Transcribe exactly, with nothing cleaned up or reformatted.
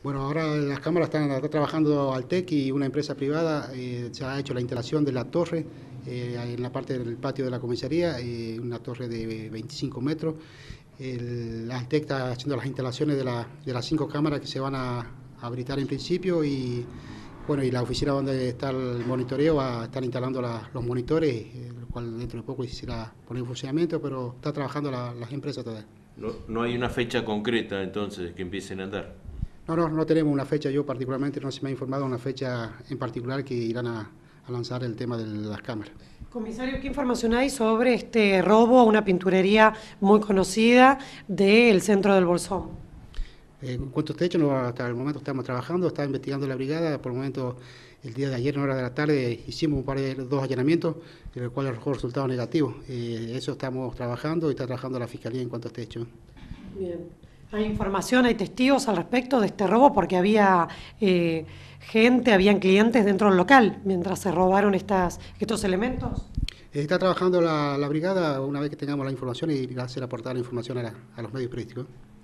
Bueno, ahora las cámaras están, está trabajando Altec y una empresa privada. Eh, se ha hecho la instalación de la torre eh, en la parte del patio de la comisaría, eh, una torre de veinticinco metros. El Altec está haciendo las instalaciones de, la, de las cinco cámaras que se van a, a habilitar en principio y bueno, y la oficina donde está el monitoreo va a estar instalando la, los monitores, eh, lo cual dentro de poco se irá poner en funcionamiento, pero está trabajando la, las empresas todavía. No, no hay una fecha concreta entonces que empiecen a andar. No, no, no tenemos una fecha, yo particularmente no se me ha informado una fecha en particular que irán a, a lanzar el tema de las cámaras. Comisario, ¿qué información hay sobre este robo a una pinturería muy conocida del centro del Bolsón? Eh, en cuanto a este hecho, no, hasta el momento estamos trabajando, está investigando la brigada. Por el momento, el día de ayer, en hora de la tarde, hicimos un par de dos allanamientos, en el cual arrojó resultados negativos. Eh, eso estamos trabajando y está trabajando la Fiscalía en cuanto a este hecho. Bien. ¿Hay información, hay testigos al respecto de este robo? Porque había eh, gente, habían clientes dentro del local mientras se robaron estas, estos elementos. Eh, está trabajando la, la brigada una vez que tengamos la información y irá a hacer aportar la información a, la, a los medios periodísticos.